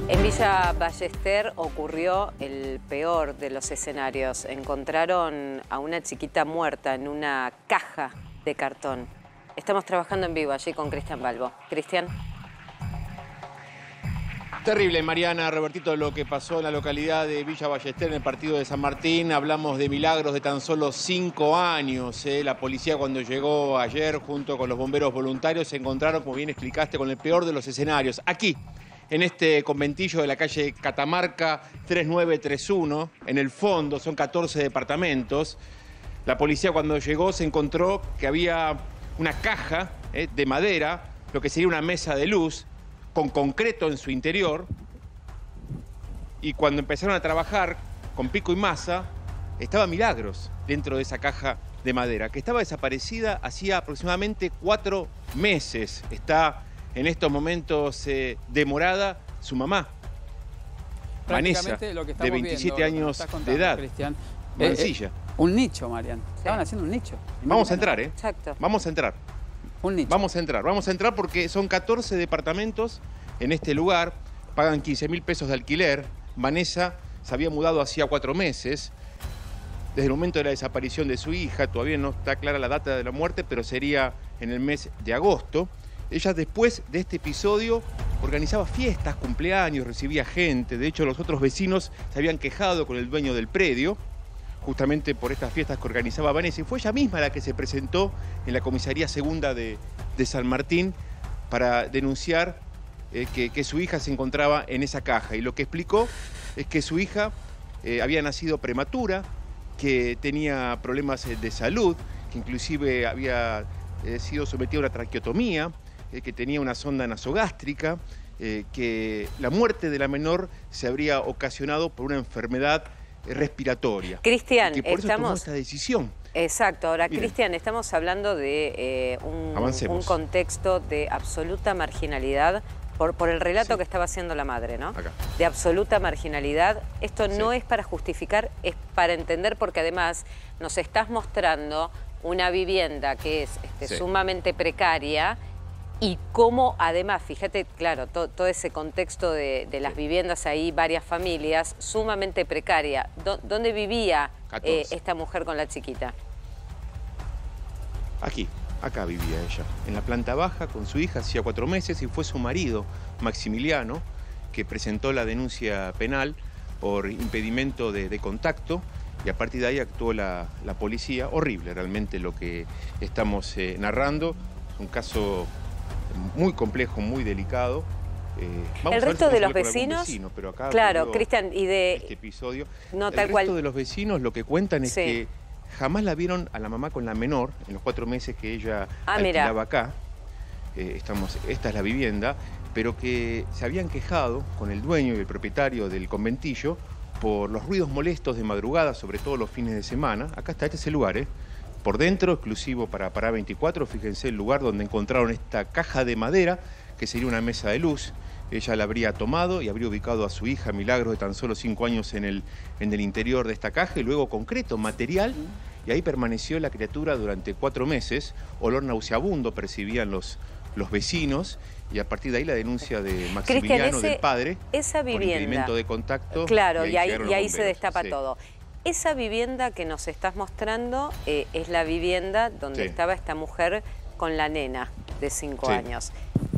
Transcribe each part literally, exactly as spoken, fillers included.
En Villa Ballester ocurrió el peor de los escenarios. Encontraron a una chiquita muerta en una caja de cartón. Estamos trabajando en vivo allí con Cristian Balbo. Cristian. Terrible, Mariana, Robertito, lo que pasó en la localidad de Villa Ballester en el partido de San Martín. Hablamos de milagros de tan solo cinco años. ¿eh? La policía, cuando llegó ayer junto con los bomberos voluntarios, se encontraron, como bien explicaste, con el peor de los escenarios. Aquí, en este conventillo de la calle Catamarca tres nueve tres uno, en el fondo, son catorce departamentos. La policía, cuando llegó, se encontró que había una caja ¿eh? de madera, lo que sería una mesa de luz, con concreto en su interior, y cuando empezaron a trabajar con pico y masa, estaba Milagros dentro de esa caja de madera, que estaba desaparecida hacía aproximadamente cuatro meses. Está en estos momentos eh, demorada su mamá, Vanessa, lo que de veintisiete viendo, años contando, de edad, Cristian. Mansilla. Eh, eh, un nicho, Marian. Sí. Estaban haciendo un nicho. Vamos a entrar, ¿eh? Exacto. Vamos a entrar. Un nicho. Vamos a entrar, vamos a entrar porque son catorce departamentos en este lugar, pagan quince mil pesos de alquiler. Vanessa se había mudado hacía cuatro meses, desde el momento de la desaparición de su hija. Todavía no está clara la data de la muerte, pero sería en el mes de agosto. Ella, después de este episodio, organizaba fiestas, cumpleaños, recibía gente. De hecho, los otros vecinos se habían quejado con el dueño del predio, justamente por estas fiestas que organizaba Vanessa, y fue ella misma la que se presentó en la comisaría segunda de, de San Martín para denunciar eh, que, que su hija se encontraba en esa caja. Y lo que explicó es que su hija eh, había nacido prematura, que tenía problemas de salud, que inclusive había eh, sido sometida a una traqueotomía, eh, que tenía una sonda nasogástrica, eh, que la muerte de la menor se habría ocasionado por una enfermedad respiratoria. Cristian, que por eso estamos... tomó esta decisión. Exacto. Ahora, Miren. Cristian, estamos hablando de eh, un, Avancemos. un contexto de absoluta marginalidad por, por el relato Sí. que estaba haciendo la madre, ¿no? Acá. De absoluta marginalidad. Esto Sí. no es para justificar, es para entender, porque además nos estás mostrando una vivienda que es este, Sí. sumamente precaria. Y cómo, además, fíjate, claro, to, todo ese contexto de, de las viviendas ahí, varias familias, sumamente precaria. Do, ¿Dónde vivía eh, esta mujer con la chiquita? Aquí, acá vivía ella, en la planta baja con su hija hacía cuatro meses, y fue su marido, Maximiliano, que presentó la denuncia penal por impedimento de, de contacto, y a partir de ahí actuó la, la policía. Horrible realmente lo que estamos eh, narrando, es un caso muy complejo, muy delicado. Eh, vamos el a ver resto si de los hablar con algún vecinos, vecino, pero acá claro, Cristian, y de este episodio. no el tal resto cual de los vecinos lo que cuentan es Sí. que jamás la vieron a la mamá con la menor en los cuatro meses que ella Ah, alquilaba mira. acá. Eh, estamos, esta es la vivienda, pero que se habían quejado con el dueño y el propietario del conventillo por los ruidos molestos de madrugada, sobre todo los fines de semana. Acá está, este es el lugar, ¿eh? Por dentro, exclusivo para Pará veinticuatro, fíjense el lugar donde encontraron esta caja de madera, que sería una mesa de luz. Ella la habría tomado y habría ubicado a su hija Milagros, de tan solo cinco años, en el, en el interior de esta caja, y luego concreto, material, y ahí permaneció la criatura durante cuatro meses. Olor nauseabundo percibían los, los vecinos, y a partir de ahí la denuncia de Maximiliano, Cristian, ese- del padre, esa por vivienda, impedimento de contacto. claro, y ahí, llegaron y los ahí se bomberos. destapa Sí. todo. Esa vivienda que nos estás mostrando eh, es la vivienda donde Sí. estaba esta mujer con la nena de cinco Sí. años.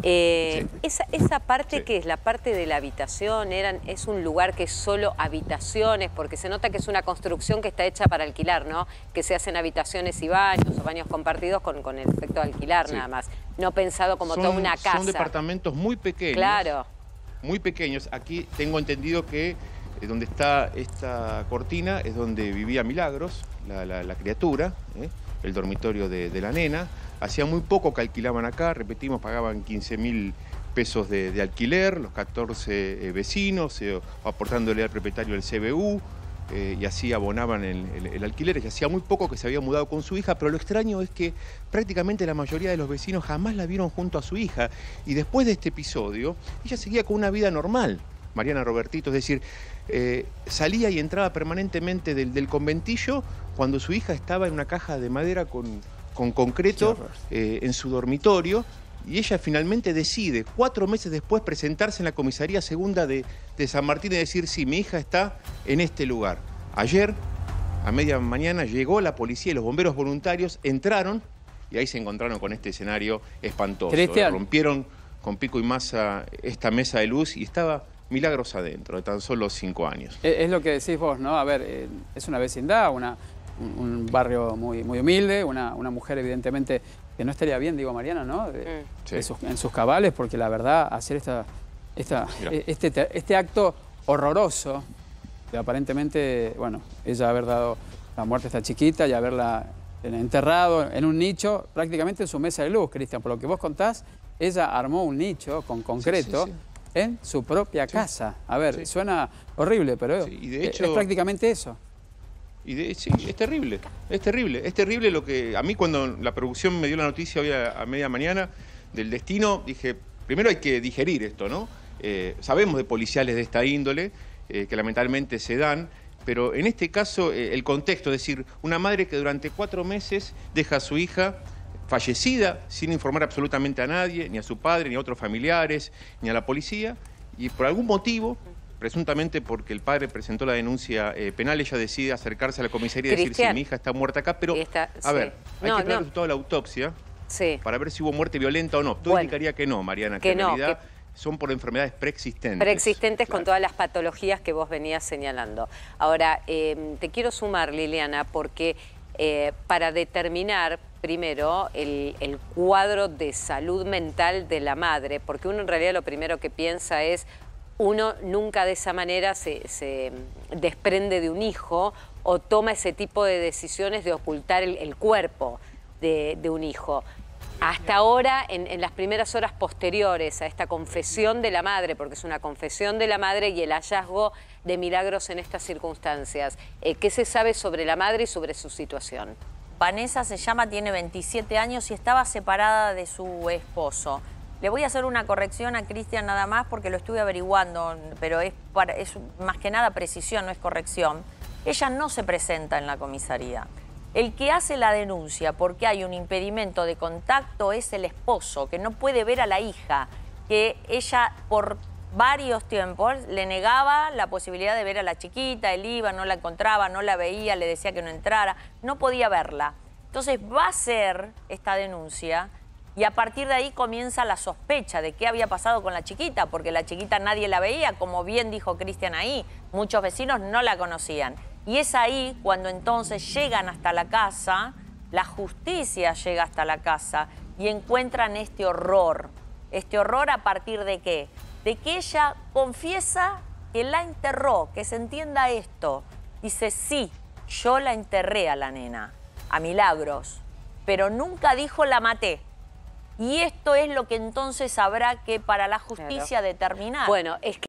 Eh, Sí. esa, esa parte Sí. que es la parte de la habitación, eran, es un lugar que es solo habitaciones, porque se nota que es una construcción que está hecha para alquilar, ¿no? Que se hacen habitaciones y baños o baños compartidos con, con el efecto de alquilar, Sí. nada más. No pensado como Son- toda una casa. Son departamentos muy pequeños. Claro. Muy pequeños. Aquí tengo entendido que eh, donde está esta cortina es donde vivía Milagros, la, la- la criatura, ¿eh? El dormitorio de, de la nena. Hacía muy poco que alquilaban acá, repetimos, pagaban quince mil pesos de, de alquiler, los catorce eh, vecinos, eh, aportándole al propietario el C B U, eh, y así abonaban el, el, el alquiler. Y hacía muy poco que se había mudado con su hija, pero lo extraño es que prácticamente la mayoría de los vecinos jamás la vieron junto a su hija. Y después de este episodio, ella seguía con una vida normal, Mariana, Robertito, es decir, eh, salía y entraba permanentemente del, del conventillo cuando su hija estaba en una caja de madera con, con concreto eh, en su dormitorio, Y ella finalmente decide, cuatro meses después, presentarse en la comisaría segunda de, de San Martín y decir, sí, mi hija está en este lugar. Ayer, a media mañana, llegó la policía y los bomberos voluntarios, entraron y ahí se encontraron con este escenario espantoso. Cristian. Rompieron con pico y masa esta mesa de luz y estaba Milagros adentro, de tan solo cinco años. Es, es lo que decís vos, ¿no? A ver, eh, es una vecindad, una, un, un barrio muy, muy humilde, una, una mujer evidentemente que no estaría bien, digo Mariana, ¿no? De, sí. de sus, en sus cabales, porque la verdad, hacer esta, esta, este, este acto horroroso, que aparentemente, bueno, ella haber dado la muerte a esta chiquita y haberla enterrado en un nicho, prácticamente en su mesa de luz, Cristian. Por lo que vos contás, ella armó un nicho con concreto sí, sí, sí. en su propia sí. casa. A ver, sí. suena horrible, pero sí, y de hecho, es prácticamente eso. Y de, sí, es terrible, es terrible, es terrible lo que... A mí cuando la producción me dio la noticia hoy a, a media mañana del destino, dije, primero hay que digerir esto, ¿no? Eh, sabemos de policiales de esta índole, eh, que lamentablemente se dan, pero en este caso eh, el contexto, es decir, una madre que durante cuatro meses deja a su hija fallecida sin informar absolutamente a nadie, ni a su padre, ni a otros familiares, ni a la policía, y por algún motivo... presuntamente porque el padre presentó la denuncia eh, penal, ella decide acercarse a la comisaría y decir si mi hija está muerta acá, pero está, a sí. ver, hay no, que esperar no. el resultado de la autopsia sí. para ver si hubo muerte violenta o no. Todo bueno, indicaría que no, Mariana, que, que en no, realidad que... son por enfermedades preexistentes. Preexistentes claro. con todas las patologías que vos venías señalando. Ahora, eh, te quiero sumar, Liliana, porque eh, para determinar primero el, el cuadro de salud mental de la madre, porque uno en realidad lo primero que piensa es uno nunca de esa manera se, se desprende de un hijo o toma ese tipo de decisiones de ocultar el, el cuerpo de, de un hijo. Hasta ahora, en, en las primeras horas posteriores a esta confesión de la madre, porque es una confesión de la madre y el hallazgo de Milagros en estas circunstancias, eh, ¿qué se sabe sobre la madre y sobre su situación? Vanessa se llama, tiene veintisiete años y estaba separada de su esposo. Le voy a hacer una corrección a Cristian nada más porque lo estuve averiguando, pero es, para, es más que nada precisión, no es corrección. Ella no se presenta en la comisaría. El que hace la denuncia porque hay un impedimento de contacto es el esposo, que no puede ver a la hija, que ella por varios tiempos le negaba la posibilidad de ver a la chiquita, él iba, no la encontraba, no la veía, le decía que no entrara, no podía verla. Entonces va a hacer esta denuncia... Y a partir de ahí comienza la sospecha de qué había pasado con la chiquita, porque la chiquita nadie la veía, como bien dijo Cristian ahí, muchos vecinos no la conocían. Y es ahí cuando entonces llegan hasta la casa, la justicia llega hasta la casa y encuentran este horror. Este horror a partir de qué? De que ella confiesa que la enterró, que se entienda esto. Dice, sí, yo la enterré a la nena, a Milagros, pero nunca dijo la maté. Y esto es lo que entonces habrá que para la justicia claro. determinar. Bueno, es que